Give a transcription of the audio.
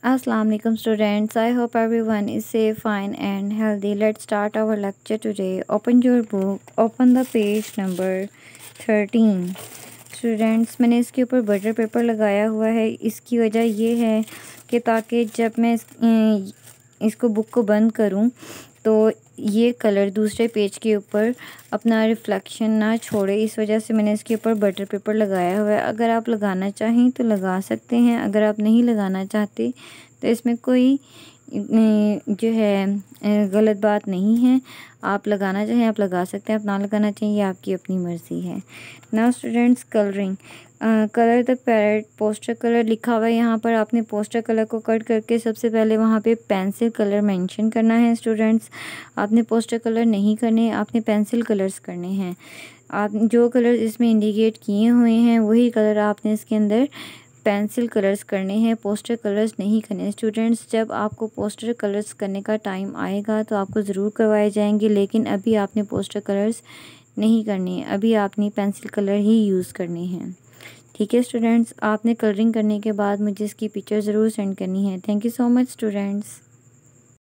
Assalamu alaikum students. I hope everyone is safe, fine and healthy. Let's start our lecture today. Open your book. Open the page number 13. Students मैंने इसके ऊपर butter paper लगाया हुआ है। इसकी वजह ये है कि ताकि जब मैं इसको बुक को बंद करूं तो ये कलर दूसरे पेज के ऊपर अपना रिफ्लेक्शन ना छोड़े, इस वजह से मैंने इसके ऊपर बटर पेपर लगाया हुआ है। अगर आप लगाना चाहें तो लगा सकते हैं, अगर आप नहीं लगाना चाहते तो इसमें कोई जो है गलत बात नहीं है। आप लगाना चाहें आप लगा सकते हैं, आप ना लगाना चाहिए आपकी अपनी मर्ज़ी है। Now students, colouring. Colour the parrot poster colour लिखा हुआ है यहाँ पर। आपने पोस्टर कलर को कट करके सबसे पहले वहाँ पे पेंसिल कलर मेंशन करना है। स्टूडेंट्स, आपने पोस्टर कलर नहीं करने, आपने पेंसिल कलर्स करने हैं। आप जो कलर इसमें इंडिकेट किए हुए हैं वही कलर आपने इसके अंदर पेंसिल कलर्स करने हैं, पोस्टर कलर्स नहीं करने। स्टूडेंट्स, जब आपको पोस्टर कलर्स करने का टाइम आएगा तो आपको ज़रूर करवाए जाएंगे, लेकिन अभी आपने पोस्टर कलर्स नहीं करने, अभी आपने पेंसिल कलर ही यूज़ करने हैं। ठीक है स्टूडेंट्स, आपने कलरिंग करने के बाद मुझे इसकी पिक्चर ज़रूर सेंड करनी है। Thank you so much students.